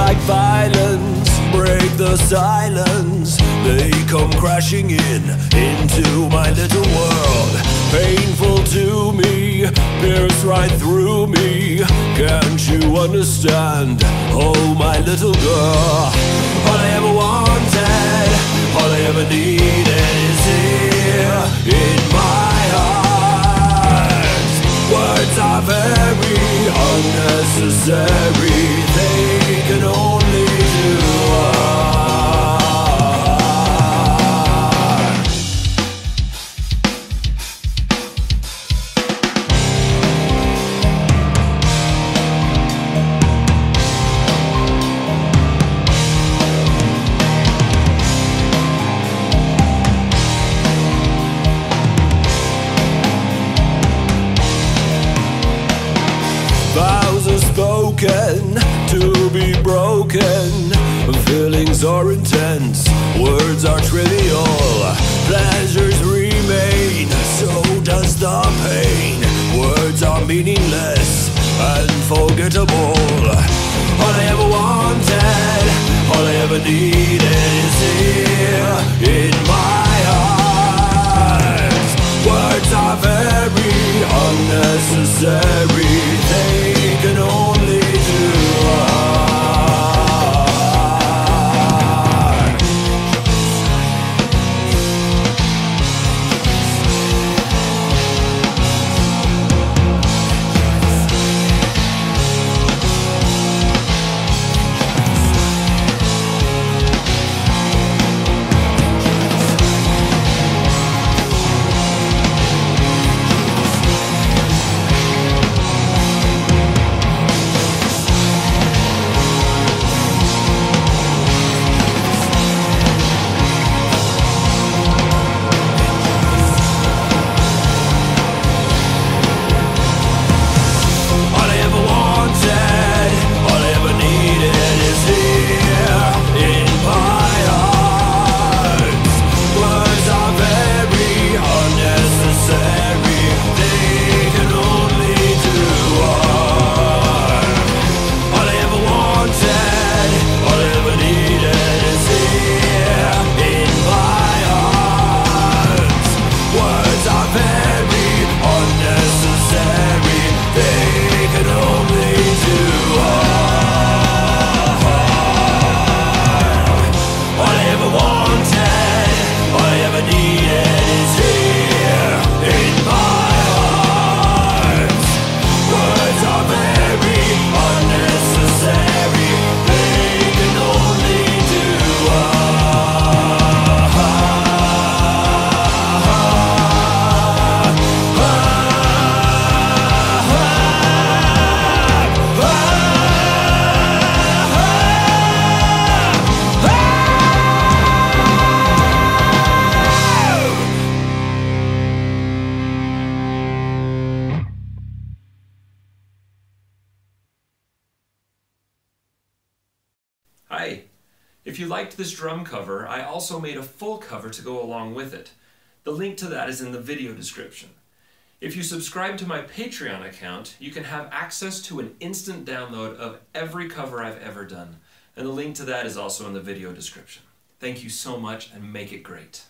like violence break the silence. They come crashing into my little world. Painful to me, pierce right through me. Can't you understand? Oh, my little girl. All I ever wanted, all I ever needed is here in my heart. Words are very unnecessary. They can only do harm. Vows are spoken to be broken. Feelings are intense, words are trivial. Pleasures remain, so does the pain. Words are meaningless and forgettable. All I ever wanted, all I ever needed is here in my heart. Words are very unnecessary. They can only do harm. Hi! If you liked this drum cover, I also made a full cover to go along with it. The link to that is in the video description. If you subscribe to my Patreon account, you can have access to an instant download of every cover I've ever done, and the link to that is also in the video description. Thank you so much, and make it great.